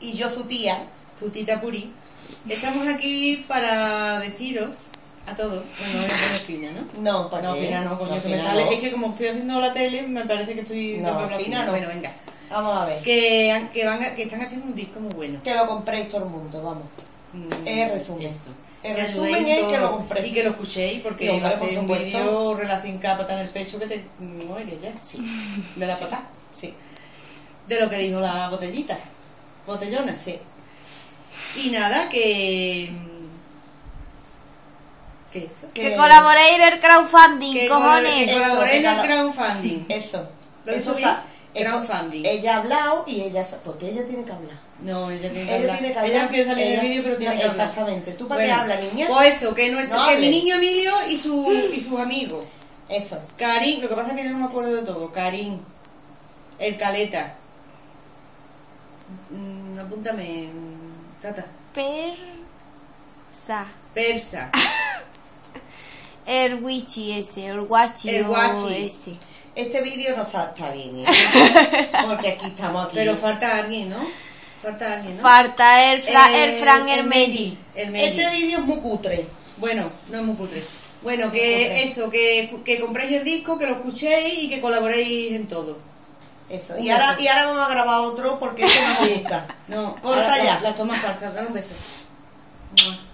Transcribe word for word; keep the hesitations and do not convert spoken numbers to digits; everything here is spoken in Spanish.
Y yo su tía. Su tita Puri. Estamos aquí para deciros a todos. Bueno, no voy a poner fina, ¿no? No, para No, qué? fina no, coño, No, se me fina sale. no. Es que como estoy haciendo la tele, me parece que estoy... No, tengo que hablar fina no. Bueno, venga. Vamos a ver. Que, han- que, van a- que están haciendo un disco muy bueno. Que lo compréis todo el mundo, vamos. Mm, Es el resumen. Eso. El Que resumen ayudéis es que todo. lo compréis. Y que lo escuchéis, porque Y, hombre, va a por ser un supuesto. vídeo relación cápata en el pecho que te mueres ya. Sí. De la Sí. patá. Sí. De lo que dijo la botellita. Botellones. Sí. Y nada, que... ¿Qué es eso? Que colaboréis en el crowdfunding, Que cojones. Que Eso, colaboré en que el cala- crowdfunding. Eso. Lo Eso hizo bien. sa- eso- Crowdfunding. Ella ha hablado y ella... sa- Porque ella tiene que hablar. No, ella tiene que Ella hablar. tiene que hablar. Ella no quiere salir en Ella- el vídeo, pero tiene no, que hablar. exactamente. ¿Tú para qué hablas, niña? Pues eso, que, nuestro, No que hables. mi niño Emilio y, su, y sus amigos. Eso. Karin, lo que pasa es que yo no me acuerdo de todo. Karin, el Caleta. Mm, apúntame, mm, Tata. Persa. Persa. El wichi ese, el guachi. El o guachi. ese. Este vídeo no sa- está bien, ¿eh? Porque aquí estamos aquí. Pero falta alguien, ¿no? Falta alguien, ¿no? Falta el, fra, el Eh, Fran Hermelli. El Melli. Este vídeo es muy cutre. Bueno, no es muy cutre. Bueno, Sí, que cutre. eso, que, que compréis el disco, que lo escuchéis y que colaboréis en todo. Eso. Un Y ahora, beso. y ahora vamos a grabar otro porque este no me gusta. No, Corta ahora, ya. Las tomas falsas, dale un beso. Mua.